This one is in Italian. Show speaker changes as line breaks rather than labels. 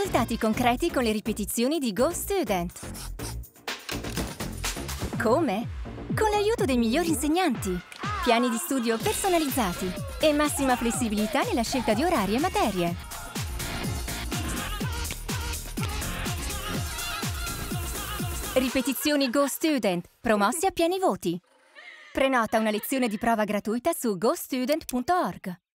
risultati concreti con le ripetizioni di Go Student. Come? Con l'aiuto dei migliori insegnanti, piani di studio personalizzati e massima flessibilità nella scelta di orari e materie. Ripetizioni Go Student, promossi a pieni voti. Prenota una lezione di prova gratuita su gostudent.org.